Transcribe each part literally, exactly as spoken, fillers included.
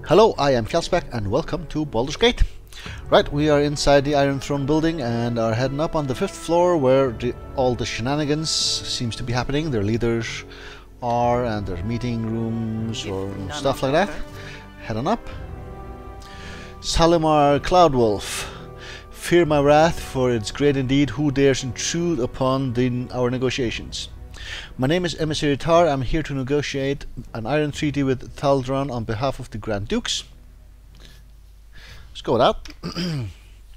Hello, I am Kjellsbeck and welcome to Baldur's Gate. Right, we are inside the Iron Throne building and are heading up on the fifth floor where the, all the shenanigans seems to be happening. Their leaders are and their meeting rooms or stuff like that. Head on up. Salimar Cloudwolf. Fear my wrath, for it's great indeed who dares intrude upon the, our negotiations. My name is Emissary Tar. I'm here to negotiate an iron treaty with Thaldron on behalf of the Grand Dukes. Let's go with that.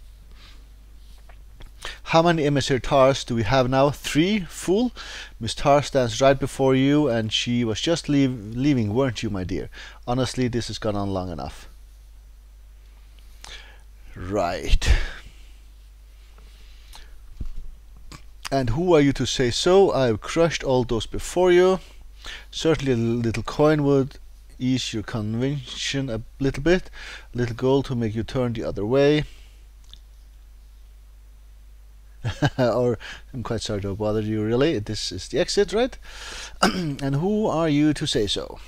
How many Emissary Tars do we have now? Three? Fool? Miss Tar stands right before you, and she was just leave, leaving, weren't you, my dear? Honestly, this has gone on long enough. Right. And who are you to say so? I have crushed all those before you. Certainly a little coin would ease your conviction a little bit. A little gold to make you turn the other way. Or, I'm quite sorry to bother you really. This is the exit, right? And who are you to say so?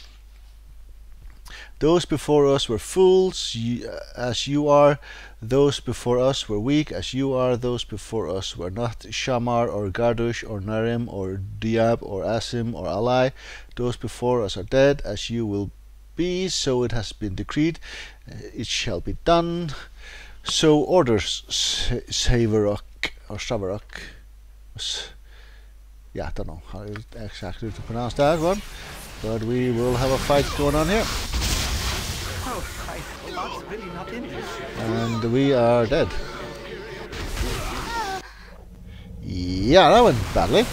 Those before us were fools, as you are. Those before us were weak, as you are. Those before us were not Shamar or Gardush or Narim or Diab or Asim or Alai. Those before us are dead, as you will be. So it has been decreed. It shall be done. So orders Savarok or Savarok. Yeah, I don't know how exactly to pronounce that one, but we will have a fight going on here. Really not and we are dead. Yeah, that went badly.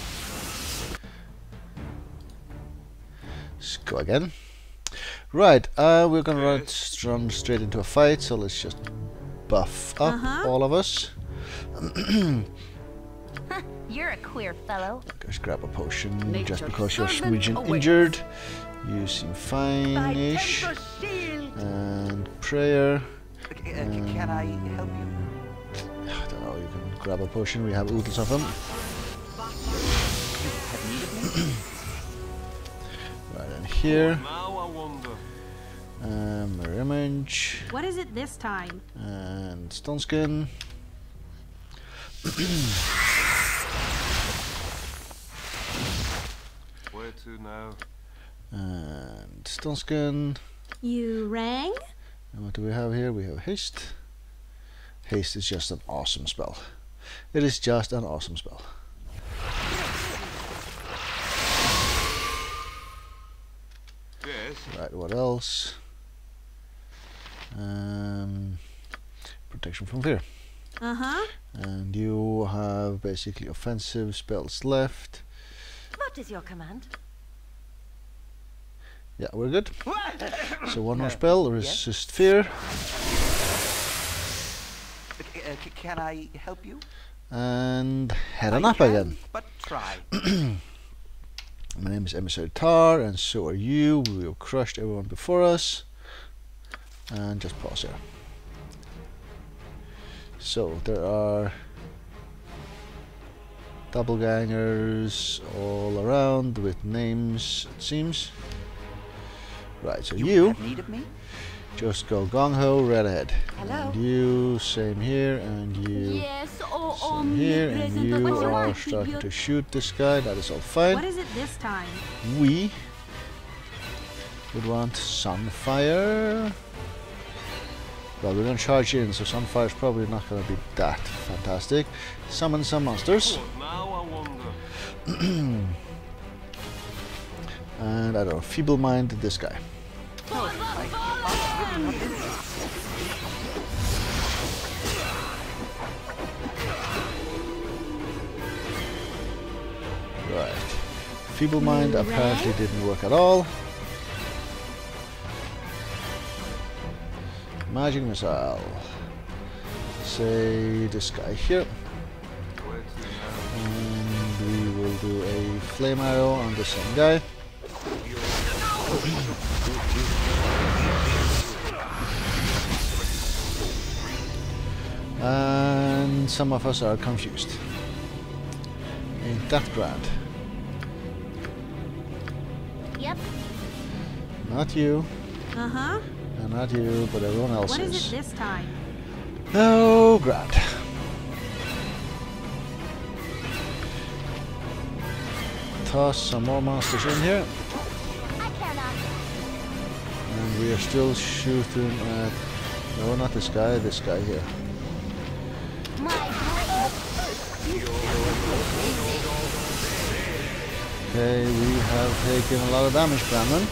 Let's go again. Right, uh, we're gonna run, run straight into a fight, so let's just buff up uh-huh. all of us. You're a queer fellow. Just grab a potion Nature just because you're servant smidgen awaits. injured. You seem fine-ish. And prayer. Uh, can I help you? I don't know, you can grab a potion, we have oodles of them. Right in here. Um, mirror image. What is it this time? And stone skin. Where to now? And stone skin. You rang? And what do we have here? We have haste. Haste is just an awesome spell. It is just an awesome spell. Yes. Right, what else? Um, protection from fear. Uh-huh. And you have basically offensive spells left. What is your command? Yeah, we're good. So one more spell, resist fear. Uh, can I help you? And head on I up can, again. But try. My name is Emissary Tar, and so are you. We have crushed everyone before us. And just pause here. So there are doppelgangers all around with names, it seems. Right, so You, you have need of me? just go gung-ho right ahead. Hello? And you, same here, and you, Yes, oh, same here, and you What's your are want? starting to shoot this guy. That is all fine. What is it this time? We would want Sunfire. Well, we're going to charge in, so Sunfire is probably not going to be that fantastic. Summon some monsters. What now, I wonder? And I don't know, Feeble Mind this guy. Right. Feeble Mind apparently didn't work at all. Magic Missile. Say this guy here. Where to now? And we will do a Flame Arrow on the same guy. And some of us are confused. Ain't that grand? Yep. Not you. Uh-huh. And not you, but everyone else What is is. it this time? Oh, grand. Toss some more monsters in here. I cannot. And we are still shooting at... No, not this guy, this guy here. My great. Okay, we have taken a lot of damage, Brandon.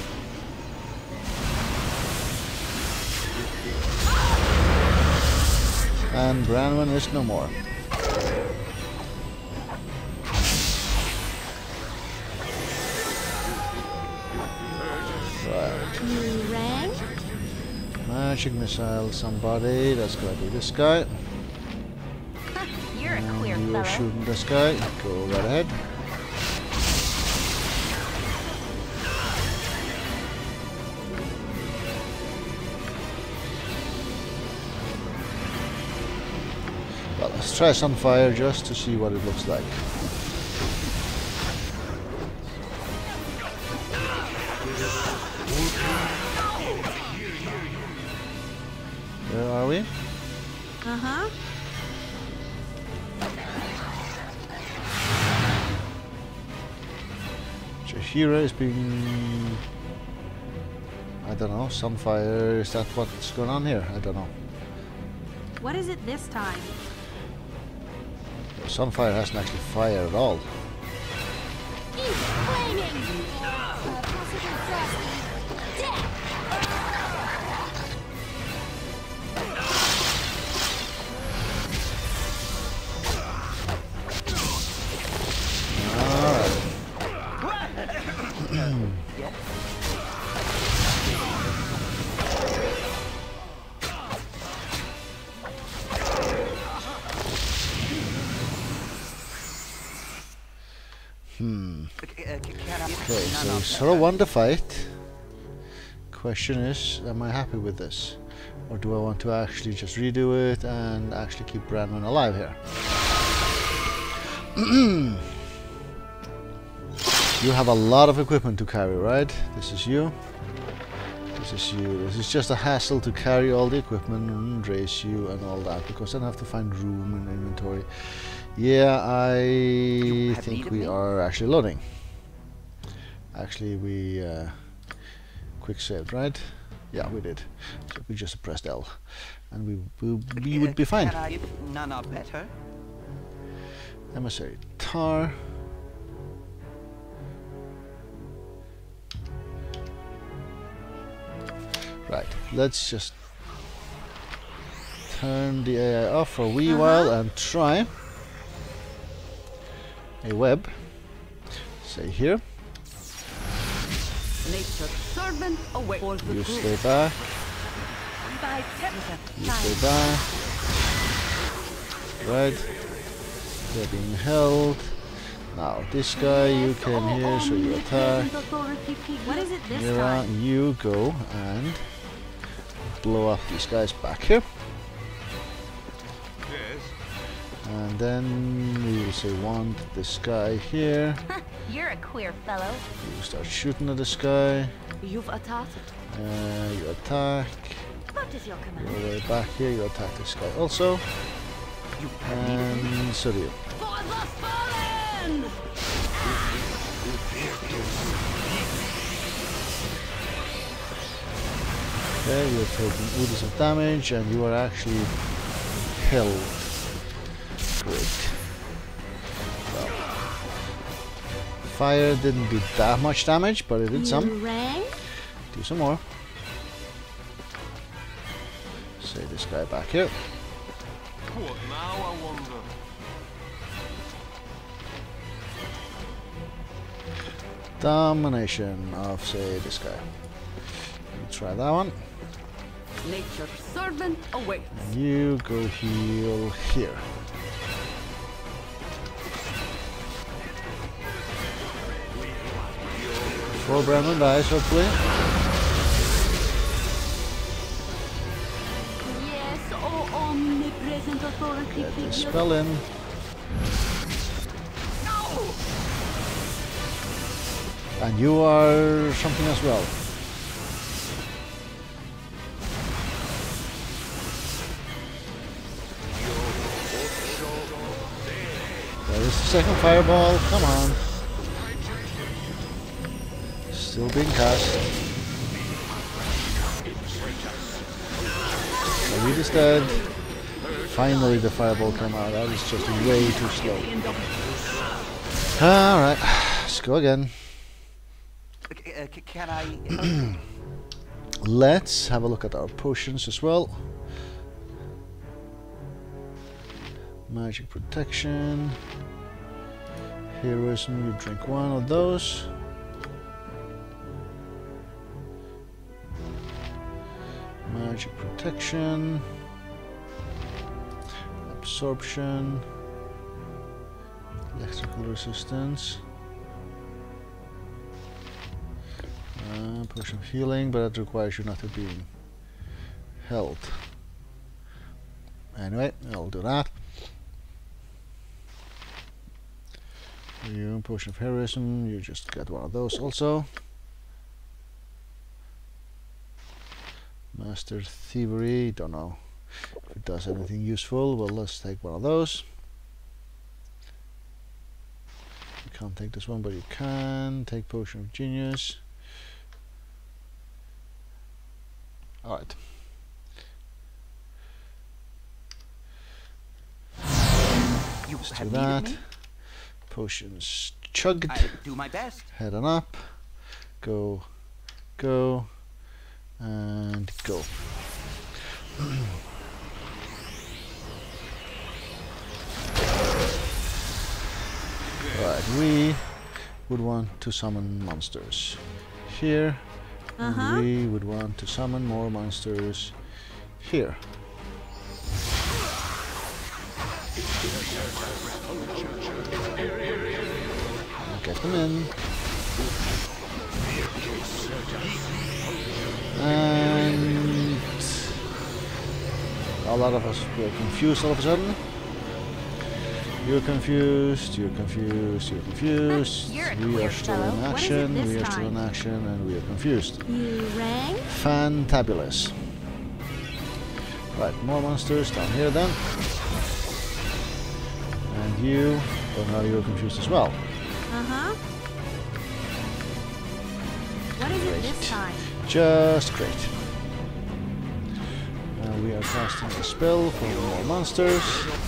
And Branwen is no more. Right. You rang? Magic missile, somebody. That's gonna be this guy. You're a And queer you're fellow. shooting this guy. Go right ahead. Well, let's try Sunfire just to see what it looks like. Where are we? Uh-huh. Jaheira is being... I don't know, Sunfire, is that what's going on here? I don't know. What is it this time? Sunfire hasn't actually fired at all. He's flaming. Uh, possibly frosty. Death. Hmm. Uh, c- can I? Okay, No, so no, we sort of won the fight. Question is, am I happy with this? Or do I want to actually just redo it and actually keep Branwen alive here? You have a lot of equipment to carry, right? This is you. This is you. This is just a hassle to carry all the equipment and race you and all that, because then I have to find room in inventory. Yeah, I have think need of we me? are actually loading. Actually, we uh, quick saved, right? Yeah, we did. So we just pressed L, and we we, we Uh, would be fine. Can I? No, no, better. Emissary Tar. Right, let's just turn the A I off for a wee while and try a web. Say here. Nature's servant away for the You group. stay back. By temperature. You stay back. Right. They're being held. Now this guy you came here, so you attack. What is it this Mira, time? you go and blow up these guys back here. Yes. And then we will say want this guy here. You're a queer fellow. You start shooting at this guy. You've attacked. Uh, you attack. What is your Go command? way back here. You attack this guy also. You have need of me? And so do you. For the fallen! Okay, you're taking oodles of damage, and you are actually held. Great. Well, fire didn't do that much damage, but it did some. You rang? Do some more. Say this guy back here. What now, I wonder? Domination of, say, this guy. Let's try that one. Nature's servant away. And you go heal here. Four Brandon dies, hopefully. Yes, oh omnipresent authority Get this figure. spell in. And you are something as well. There's the second fireball. Come on. Still being cast. Reed is dead. Finally the fireball came out. That is just way too slow. Alright, let's go again. C- uh, c- can I help? Let's have a look at our potions as well. Magic protection. Heroism, you drink one of those. Magic protection. Absorption. Electrical resistance. Uh, potion of healing, but that requires you not to be held. Anyway, I'll do that. You potion of heroism, you just get one of those also. Master thievery, don't know if it does anything useful. Well, let's take one of those. You can't take this one, but you can take potion of genius. Alright. You Let's do have that. needed me? Potions chugged. I do my best. Head on up. Go. Go. And go. Right, we would want to summon monsters here. And Uh-huh. we would want to summon more monsters here. Get them in. And a lot of us were confused all of a sudden. You're confused, you're confused, you're confused. You're a We queer are still in fellow. What is it action, this we are still in time? action, and we are confused. You rang? Fantabulous. Right, more monsters down here then. And you, well now you're confused as well. Uh-huh. What is it this Great. time? Just great. Uh, we are casting a spell for more monsters.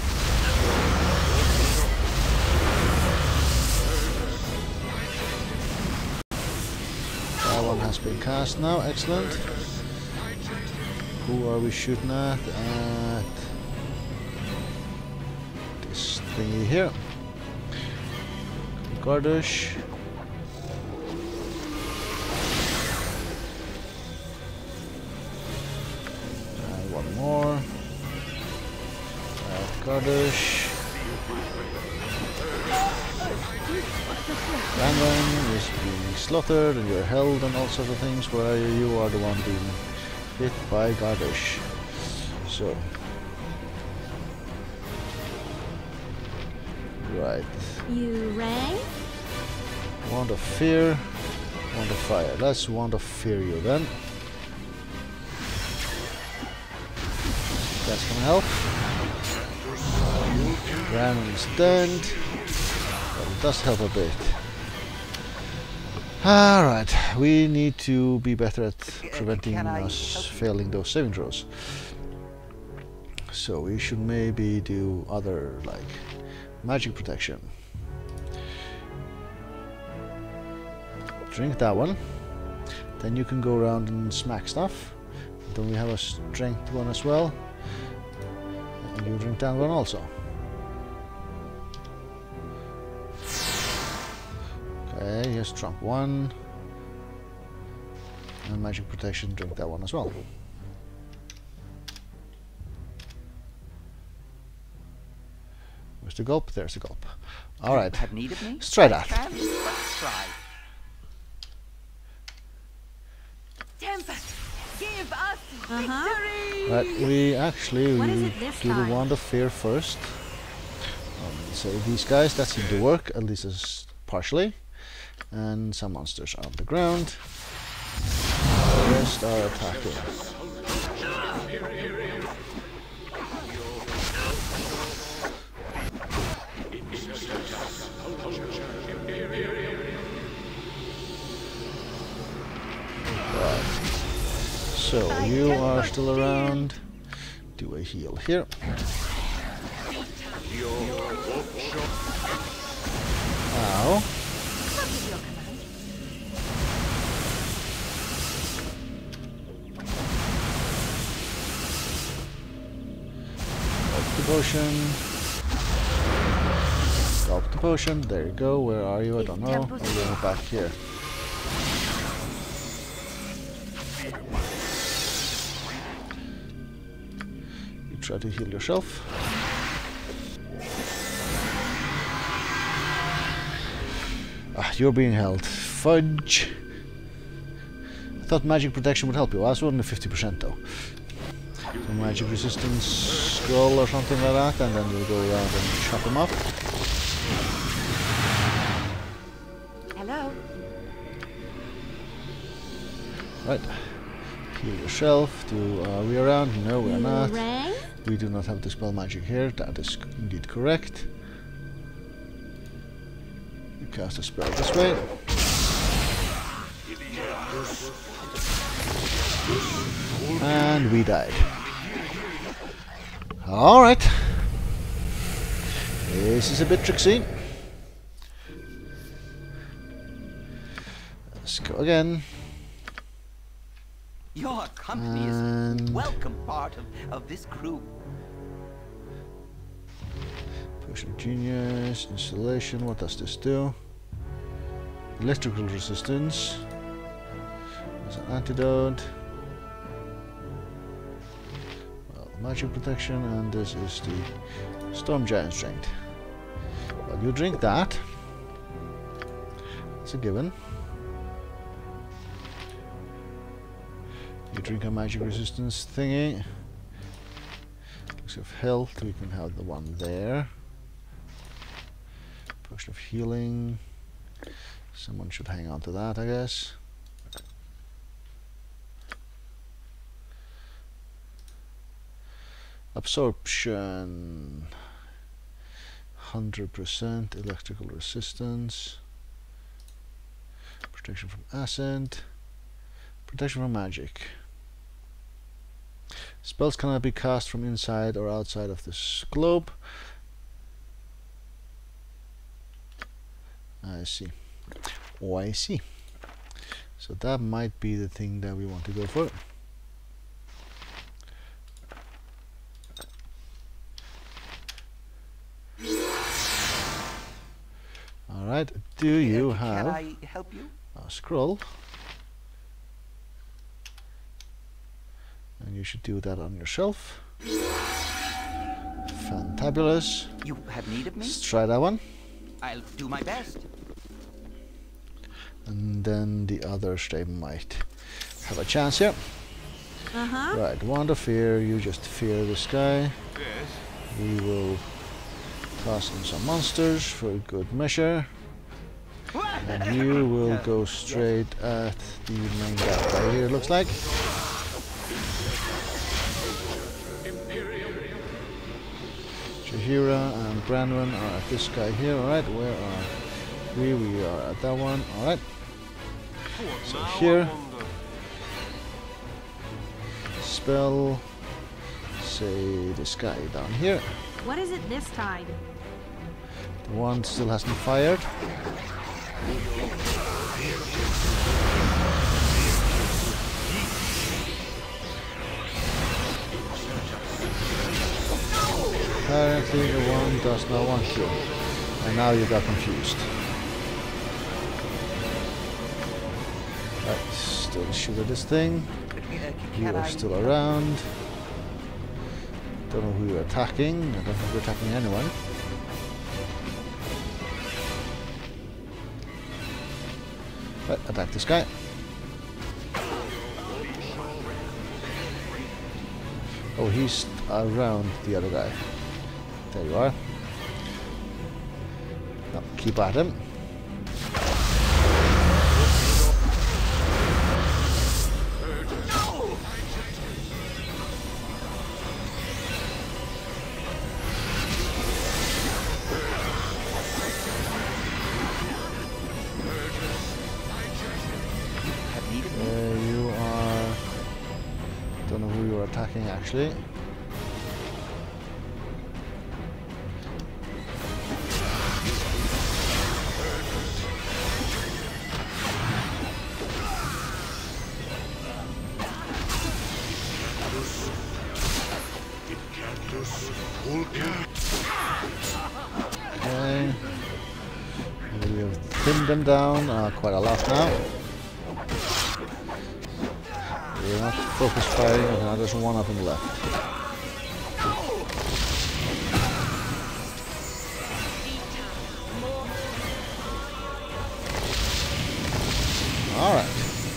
That one has been cast now, excellent. Who are we shooting at? At this thingy here. Gardush. Uh, one more. Uh, Gardush. Brandon is being slaughtered and you're held and all sorts of things, where you are the one being hit by Gardush. So. Right. You rang? Wand of Fear. Wand of Fire. Let's Wand of Fear you then. That's gonna help. Brandon is dead. But it does help a bit. Alright, we need to be better at preventing Can I us help you? failing those saving throws. So we should maybe do other, like, magic protection. Drink that one. Then you can go around and smack stuff. Then we have a strength one as well. And you drink that one also. Okay, here's trump one. And magic protection, drink that one as well. Where's the gulp? There's the gulp. Alright, Have needed me? let's try that. Chance? Let's try. Tempest, give us Uh-huh. victory! Right, we actually What we is it this do the time? Wand of Fear first. Um, so these guys, that seem to work, at least as partially. And some monsters are on the ground. The rest are attacking. So you are still around. Do a heal here. Ow. Gulp the potion. Gulp the potion. There you go. Where are you? I don't know. Oh, you're back here. You try to heal yourself. Ah, you're being held. Fudge. I thought magic protection would help you. I was only fifty percent though. So magic resistance scroll or something like that, and then you'll go around and chop him up. Hello. Right. Heal yourself. Do are we around? No, we are You not. rang? We do not have the spell magic here. That is indeed correct. You cast a spell this way. And we died. Alright. This is a bit tricksy. Let's go again. Your company is And a welcome part of, of this crew. Potion of Genius, installation. What does this do? Electrical resistance. There's an antidote. Well, magic protection, and this is the Storm Giant Strength. Well, you drink that. It's a given. You drink a magic resistance thingy. Looks of health, we can have the one there. Potion of healing. Someone should hang on to that, I guess. Absorption. one hundred percent electrical resistance. Protection from acid. Protection from magic. Spells cannot be cast from inside or outside of this globe. I see. Oh, I see. So that might be the thing that we want to go for. Alright, do you Uh, have Can I help you? a scroll? And you should do that on yourself. Fantabulous. You have need of me? Let's try that one. I'll do my best. And then the others, they might have a chance here. Uh-huh. Right, Wand of Fear, you just fear this guy. Yes. We will toss in some monsters for good measure. And you will go straight at the main guy right here, it looks like. Jaheira and Branwen are at this guy here, alright. Where are we? We are at that one, alright. What So now, here. I wonder? Spell, say this guy down here. What is it this time? The one still hasn't fired. Apparently the one does not want to. And now you got confused. Right, still shoot at this thing. Uh, c- You can are I still help- around. Don't know who you're attacking. I don't think you're attacking anyone. Right, attack this guy. Oh, he's around the other guy. There you are. Now, keep at him. have need of me? Uh, you are Don't know who you're attacking actually. Okay. We have pinned them down, uh, quite a lot now. We're not focus firing, okay, now there's one up on the left. Alright.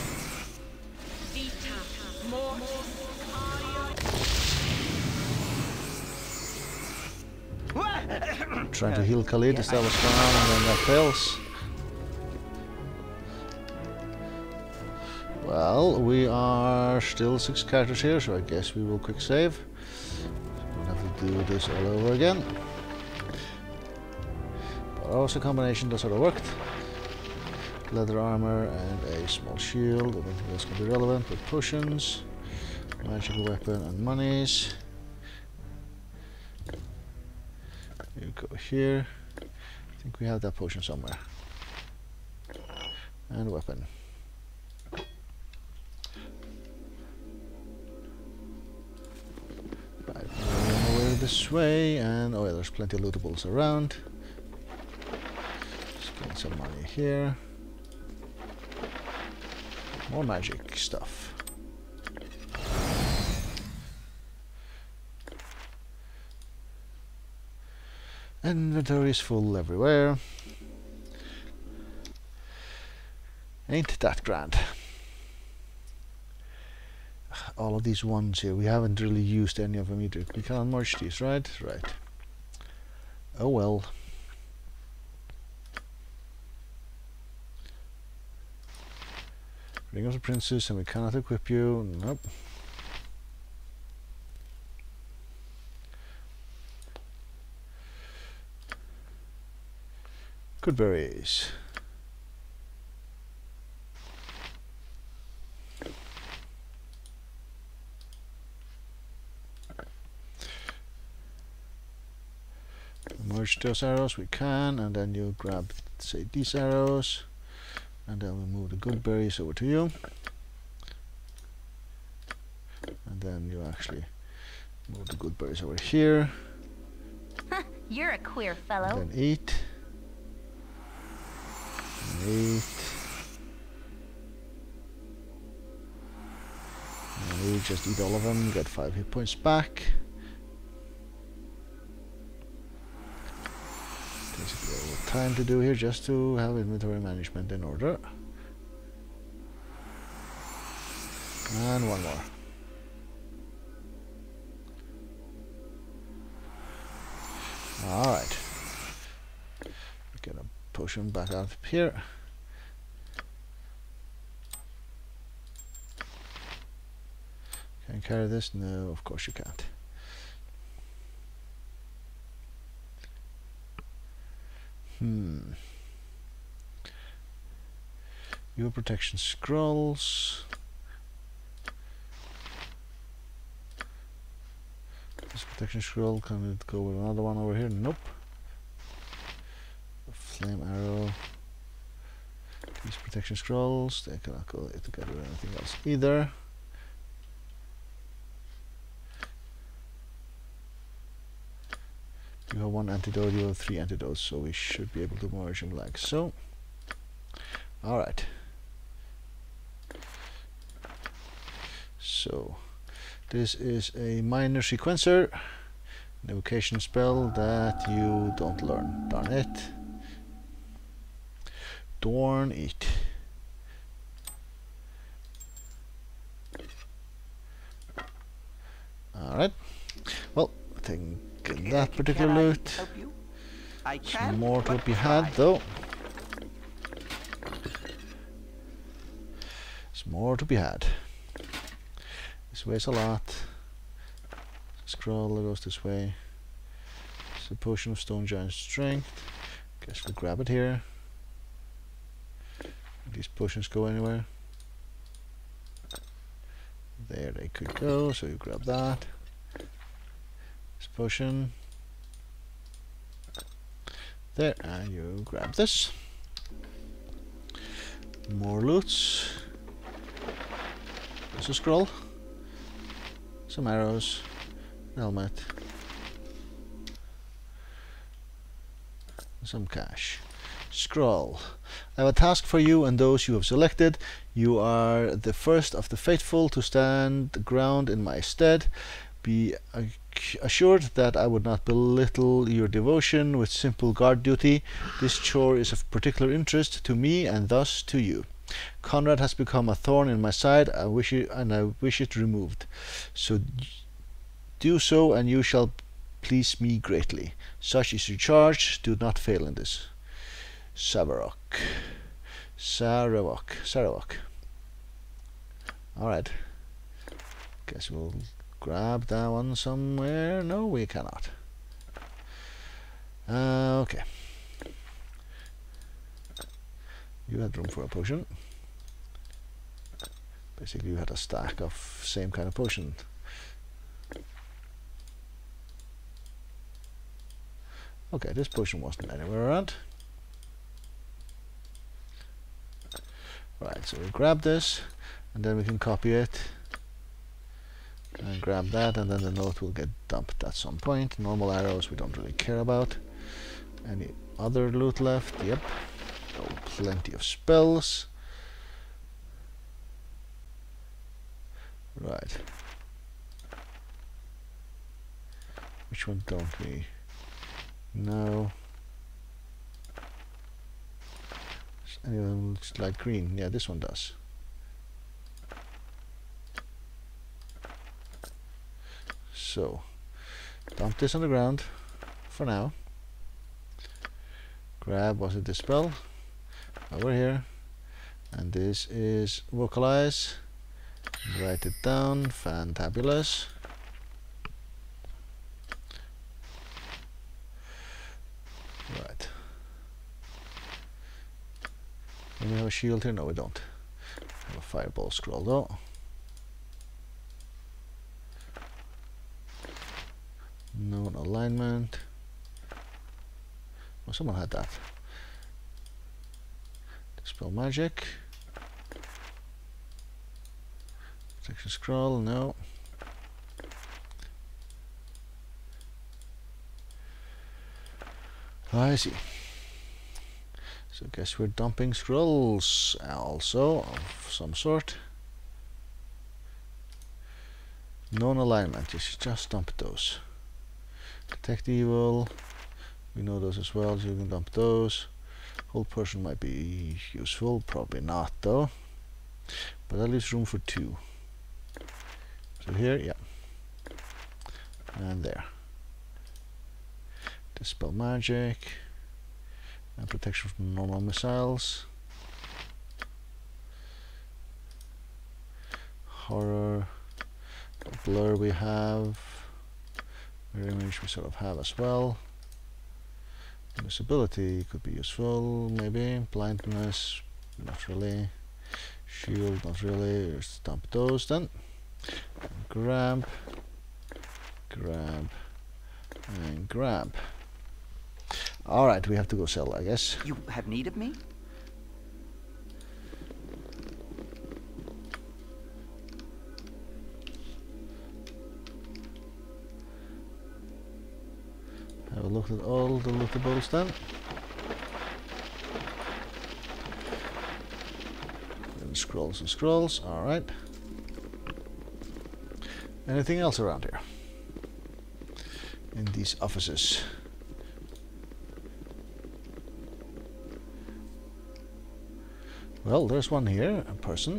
Trying to heal Khalid, is that what's going on, and then that fails. Well, we are still six characters here, so I guess we will quick save. We'll have to do this all over again. But also combination that sort of worked. Leather armor and a small shield. I don't think that's going to be relevant, but potions, magical weapon and monies. You go here. I think we have that potion somewhere. And weapon. Right, moving over this way, and oh yeah, there's plenty of lootables around. Just getting some money here. More magic stuff. Inventory is full everywhere. Ain't that grand. All of these ones here, we haven't really used any of them either. We can't merge these, right? Right. Oh well. Ring of the Princess, and we cannot equip you. Nope. Good berries. Merge those arrows, we can, and then you grab, say, these arrows, and then we move the good berries over to you, and then you actually move the good berries over here. You're a queer fellow. And then eat. And eat. And we just eat all of them, get five hit points back. Basically all the time to do here just to have inventory management in order. And one more. Alright. Get a potion back out up here. Can you carry this? No, of course you can't. Hmm. Your protection scrolls. This protection scroll, can it go with another one over here? Nope. A flame arrow. These protection scrolls, they cannot go together with anything else either. You have one antidote, you have three antidotes, so we should be able to merge them like so. Alright. So, this is a minor sequencer, an evocation spell that you don't learn. Darn it. Darn it. Alright. Well, I think in that particular Can I loot. help you? I Some can, more to but be try. had though. There's more to be had. This weighs a lot. Scroll goes this way. It's a potion of stone giant strength. Guess we'll grab it here. These potions go anywhere? There they could go, so you grab that. This potion. There, and you grab this. More loots. There's a scroll. Some arrows. An helmet. Some cash. Scroll. I have a task for you and those you have selected. You are the first of the faithful to stand ground in my stead. Be assured that I would not belittle your devotion with simple guard duty. This chore is of particular interest to me and thus to you. Conrad has become a thorn in my side. I wish it, and I wish it removed. So do so, and you shall please me greatly. Such is your charge. Do not fail in this. Savarok. Saravok. Saravok. Alright. Guess we'll grab that one somewhere. No, we cannot. Uh, okay. You had room for a potion. Basically, you had a stack of same kind of potion. Okay, this potion wasn't anywhere around. Right, so we grab this, and then we can copy it, and grab that, and then the note will get dumped at some point. Normal arrows we don't really care about. Any other loot left? Yep. Oh, plenty of spells. Right. Which one don't we? No. Any of them looks like green. Yeah, this one does. So, dump this on the ground for now. Grab, was it Dispel? Over here. And this is Vocalize. Write it down. Fantabulous. Right. Do we have a shield here? No, we don't. We have a fireball scroll though. Known alignment. Well, someone had that. Dispel magic. Protection scroll, no. I see. So I guess we're dumping scrolls also of some sort. Known alignment, you should just dump those. Detect evil, we know those as well, so you can dump those. Whole person might be useful, probably not though. But that leaves room for two. So here, yeah. And there. Dispel magic. And protection from normal missiles. Horror. Blur we have. Mirror image we sort of have as well. Invisibility could be useful, maybe. Blindness, not really. Shield, not really. Let's dump those then. And grab. Grab. And grab. Alright, we have to go sell, I guess. You have need of me? Have a look at all the lootables then. And scrolls and scrolls, alright. Anything else around here? In these offices? Well, there's one here, a person.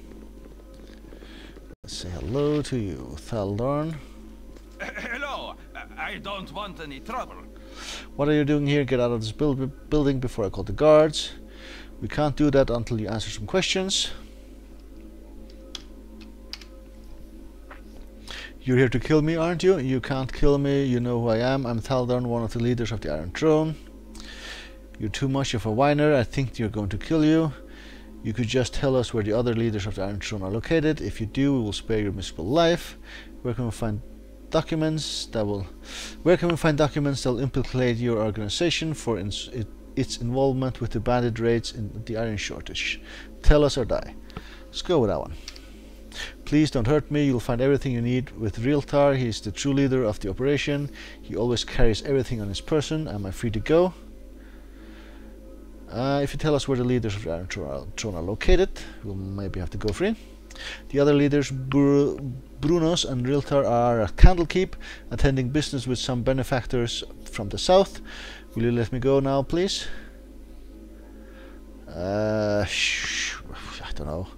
Let's say hello to you, Thaldorn. Hello. I don't want any trouble. What are you doing here? Get out of this build building before I call the guards. We can't do that until you answer some questions. You're here to kill me, aren't you? You can't kill me. You know who I am. I'm Thaldorn, one of the leaders of the Iron Throne. You're too much of a whiner. I think you're going to kill you. You could just tell us where the other leaders of the Iron Throne are located. If you do, we will spare your miserable life. Where can we find documents that will where can we find documents that will implicate your organization for ins it, its involvement with the bandit raids in the iron shortage? Tell us or die. Let's go with that one. Please don't hurt me. You'll find everything you need with Realtar. He's the true leader of the operation. He always carries everything on his person. Am I free to go? Uh, if you tell us where the leaders of the Iron Throne are located, we'll maybe have to go free. The other leaders, Bru Brunos and Realtar, are at Candlekeep, attending business with some benefactors from the south. Will you let me go now, please? Uh, sh I don't know.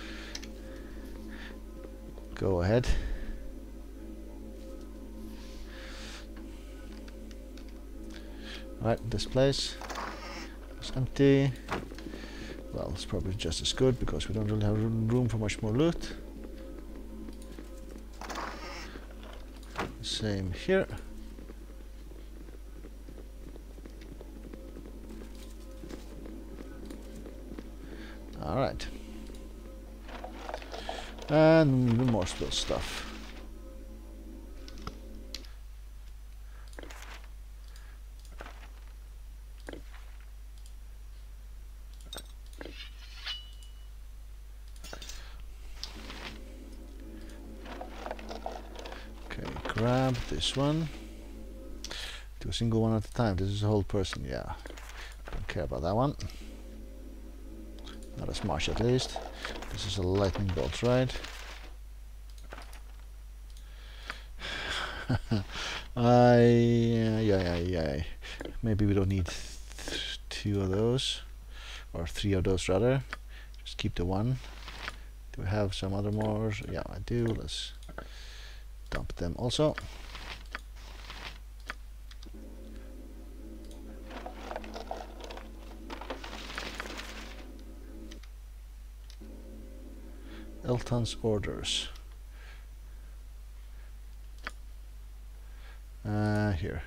Go ahead. Right, this place. Empty. Well, it's probably just as good because we don't really have room for much more loot. Same here. All right. And more spill stuff. Grab this one. Do a single one at a time. This is a whole person. Yeah, don't care about that one. Not as much, at least. This is a lightning bolt, right? I yeah yeah yeah. Maybe we don't need th two of those, or three of those rather. Just keep the one. Do we have some other more? Yeah, I do. Let's dump them also. Elton's orders. Uh, here.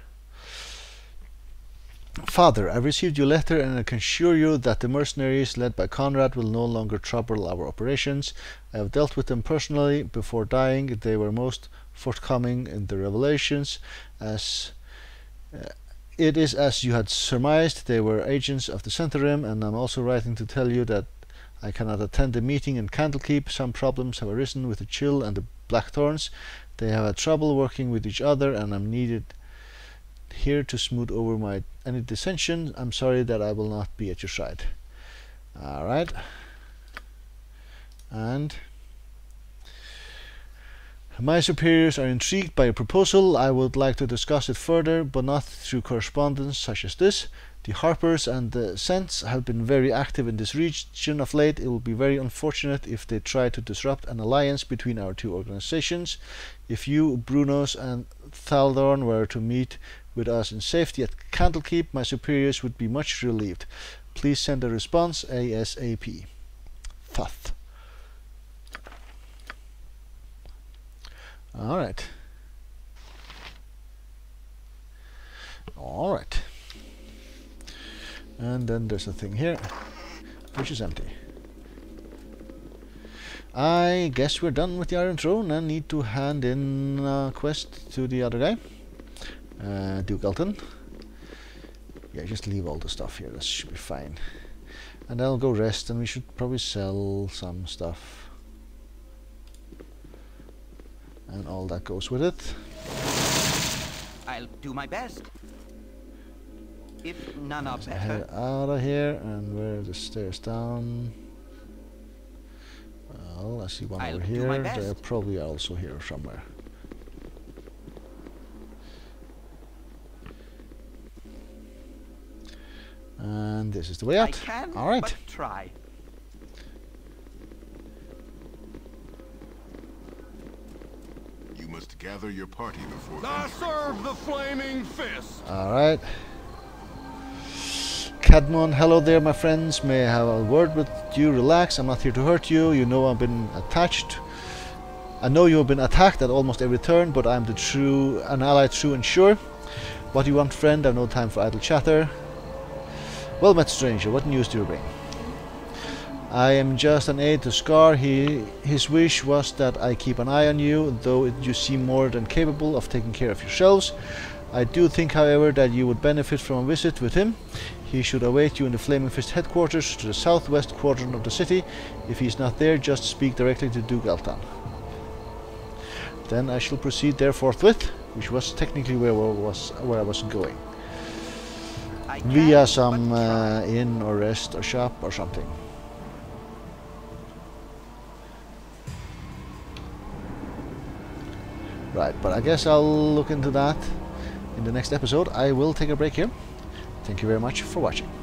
Father, I received your letter and I can assure you that the mercenaries led by Conrad will no longer trouble our operations. I have dealt with them personally before dying. They were most forthcoming in the revelations. As uh, it is as you had surmised, they were agents of the Centaurim, and I'm also writing to tell you that I cannot attend the meeting in Candlekeep. Some problems have arisen with the Chill and the Blackthorns. They have had trouble working with each other, and I'm needed here to smooth over my any dissension. I'm sorry that I will not be at your side. Alright. And my superiors are intrigued by a proposal. I would like to discuss it further, but not through correspondence such as this. The Harpers and the Scents have been very active in this region of late. It will be very unfortunate if they try to disrupt an alliance between our two organizations. If you, Brunos and Thaldorn, were to meet with us in safety at Candlekeep, my superiors would be much relieved. Please send a response ASAP. Thoth. Alright. Alright. And then there's a thing here, which is empty. I guess we're done with the Iron Throne and need to hand in a quest to the other guy, uh, Duke Elton. Yeah, just leave all the stuff here, that should be fine. And I'll go rest, and we should probably sell some stuff. And all that goes with it. I'll do my best. If none are better. Head out of here, and where are the stairs down? Well, I see one I'll over do here. my best. They're probably also here somewhere. And this is the way out. I can, all right. but try. You must gather your party before. I serve the flaming fist. All right. Cadmon, hello there, my friends. May I have a word with you? Relax. I'm not here to hurt you. You know I've been attached. I know you have been attacked at almost every turn, but I'm the true, an ally, true and sure. What do you want, friend? I've no time for idle chatter. Well met, stranger. What news do you bring? I am just an aide to Scar. He, his wish was that I keep an eye on you, though it, you seem more than capable of taking care of yourselves. I do think, however, that you would benefit from a visit with him. He should await you in the Flaming Fist headquarters to the southwest quadrant of the city. If he is not there, just speak directly to Duke Altan. Then I shall proceed there forthwith, which was technically where I was, where I was going. I Via can't some but uh, try. inn or rest or shop or something. Right, but I guess I'll look into that in the next episode. I will take a break here. Thank you very much for watching.